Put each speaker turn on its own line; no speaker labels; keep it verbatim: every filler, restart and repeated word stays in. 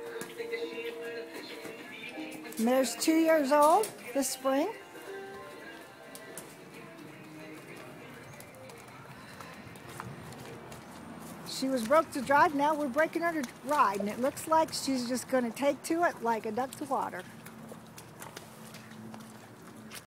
Mare's two years old this spring. She was broke to drive, now we're breaking her to ride, and it looks like she's just going to take to it like a duck to water.